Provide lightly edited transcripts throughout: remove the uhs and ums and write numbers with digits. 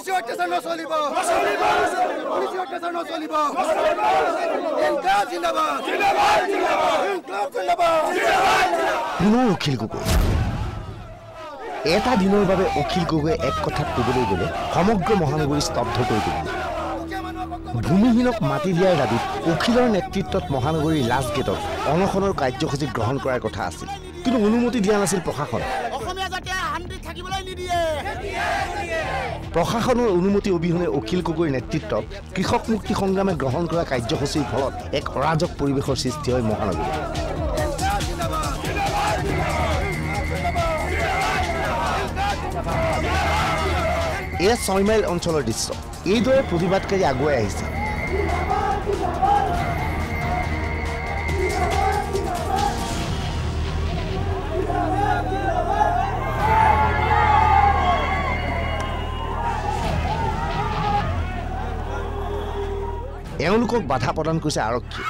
পুলিচৰ অত্যাচাৰ নচলিব পুলিচৰ অত্যাচাৰ নচলিব ইনকলাব জিন্দাবাদ জিন্দাবাদ ইনকলাব জিন্দাবাদ অখিল গগৈ এটা দিনৰ বাবে অখিল গগৈ এক কথাত ক'বলৈ গ'লে সমগ্ৰ মহানগৰী স্তব্ধ কৰি তুলিলে ভূমিহীনক মাটি দিয়াৰ দাবীত অখিলৰ নেতৃত্বত মহানগৰীৰ লাষ্ট গেটত অনশনৰ কাৰ্যসূচী গ্ৰহণ কৰাৰ কথা আছিল কিন্তু অনুমতি দিয়া নাছিল প্ৰশাসন প্ৰশাসনৰ অনুমতি অবিহনে অখিল গগৈৰ নেতৃত্বত কৃষক মুক্তি সংগ্ৰামে গ্ৰহণ কৰা কাৰ্যসূচীৰ ফলত এক অৰাজক পৰিৱেশৰ সৃষ্টি হয় মহানগৰীত এয়া 6 মাইল অঞ্চলৰ দৃশ্য এইদৰে প্ৰতিবাদকাৰী আগুৱাই আহিছে এওঁলোকক বাধা প্ৰদান কৰিছে আৰক্ষী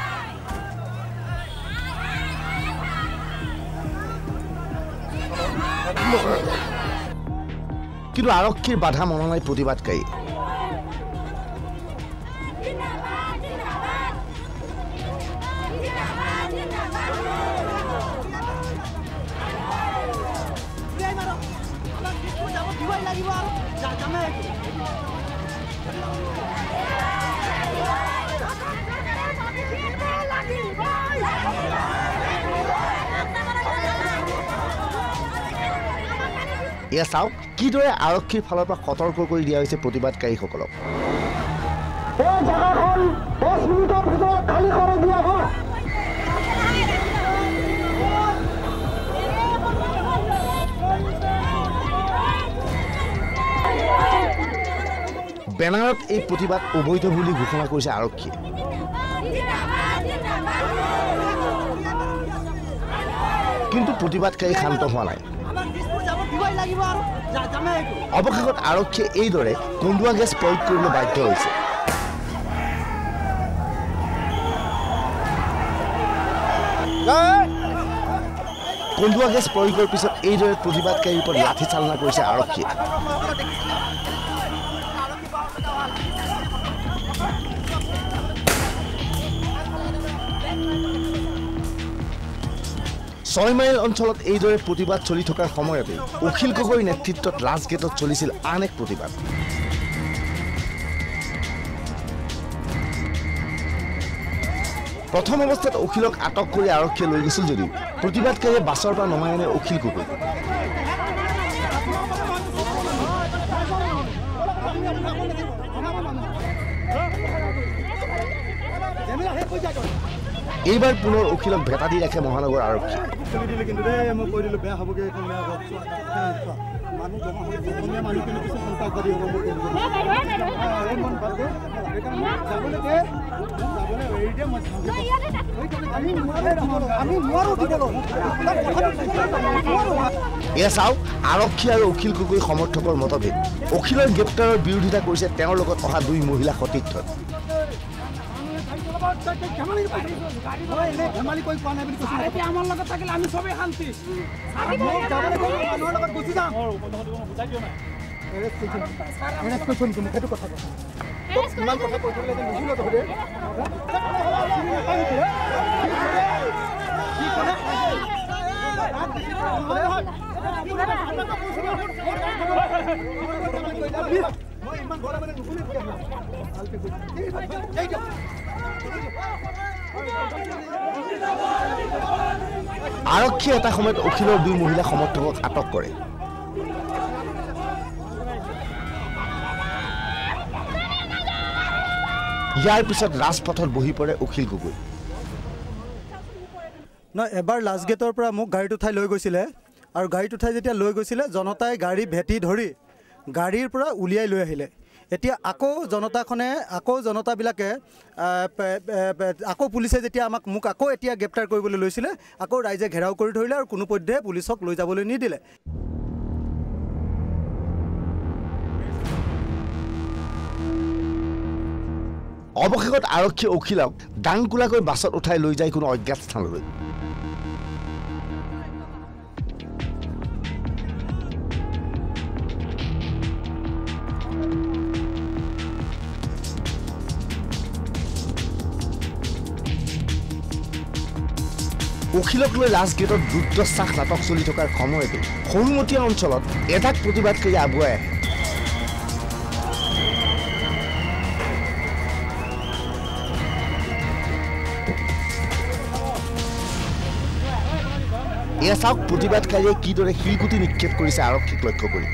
কিন্তু আৰক্ষীৰ বাধা মনা নাই প্ৰতিবাদকাৰী এয়া চাওক কিদৰে আৰক্ষীৰ ফালৰ পৰা সতৰ্ক কৰি দিয়া হৈছে প্ৰতিবাদকাৰীসকলক বেনাৰত এই প্ৰতিবাদ অবৈধ বুলি ঘোষণা কৰিছে আৰক্ষীয়ে কিন্তু প্ৰতিবাদকাৰী শান্ত হোৱা নাই অৱশেষত আৰক্ষীয়ে এইদৰে কন্দুৱা গেছ প্ৰয়োগ কৰিবলৈ বাধ্য হৈছে কন্দুৱা গেছ প্ৰয়োগৰ পিছত এইদৰে প্ৰতিবাদকাৰীৰ ওপৰত লাঠি চালনা কৰিছে আৰক্ষীয়ে ছয়মাইল অঞ্চলত এইদৰে প্ৰতিবাদ চলি থকাৰ সময়তে অখিল গগৈৰ নেতৃত্বত লাষ্ট গেটত চলিছিল আন এক প্ৰতিবাদ প্ৰথম অৱস্থাত অখিলক আটক কৰি আৰক্ষীয়ে লৈ গৈছিল যদিও প্ৰতিবাদকাৰীয়ে বাছৰ পৰা নমাই আনে অখিল গগৈ এইবাৰ পুনৰ অখিলক ভেটা দি ৰাখে মহানগৰ আৰক্ষী এয়া চাওক আৰক্ষী আৰু অখিল গগৈ সমৰ্থকৰ মতভেদ অখিলৰ গ্ৰেপ্তাৰৰ বিৰোধিতা কৰিছে তেওঁৰ লগত অহা 2 মহিলা সতীৰ্থই আৰক্ষীয়ে এটা সময়ত অখিলৰ 2 মহিলা সমৰ্থকক আটক কৰে ইয়াৰ পিছত ৰাজপথত বহি পৰে অখিল গগৈ না এবাৰ লাষ্ট গেটৰ পৰা মোক গাড়ীত উঠাই লৈ গৈছিলে আৰু গাড়ীত উঠাই যেতিয়া লৈ গৈছিলে জনতাই গাড়ী ভেটি ধৰি গাড়ীৰ পৰা উলিয়াই লৈ আহিলে এতিয়া আকৌ জনতাবিলাকে আকৌ পুলিচে যেতিয়া মোক আকৌ এতিয়া গ্ৰেপ্তাৰ কৰিবলৈ লৈছিলে আকৌ ৰাইজে ঘেৰাও কৰি ধৰিলে আৰু কোনো পধ্যে পুলিচক লৈ যাবলৈ নিদিলে অৱশেষত আৰক্ষী অখিলক ডাংকুলাকৈ বাছত উঠাই লৈ যায় কোনো অজ্ঞাত স্থানলৈ অখিলক লৈ লাষ্ট গেটত ৰুদ্ৰশ্বাস নাটক চলি থকাৰ সময়তে সৰুমতীয়া অঞ্চলত এটাক প্ৰতিবাদকাৰী আগুৱাই আহে। এয়া চাওক প্ৰতিবাদকাৰীয়ে কিদৰে শিলগুটি নিক্ষেপ কৰিছে আৰক্ষীক লক্ষ্য কৰি।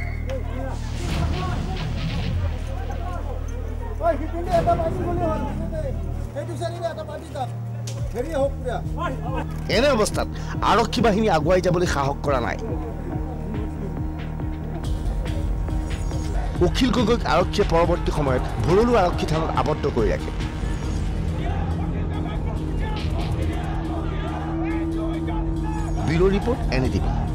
এনে অৱস্থাত আৰক্ষী বাহিনী আগুৱাই যাবলৈ সাহস কৰা নাই। অখিল গগৈক আৰক্ষীয়ে পৰৱৰ্তী সময়ত ভৰলু আৰক্ষী থানাত আবদ্ধ কৰি ৰাখে। Bureau report NDTV।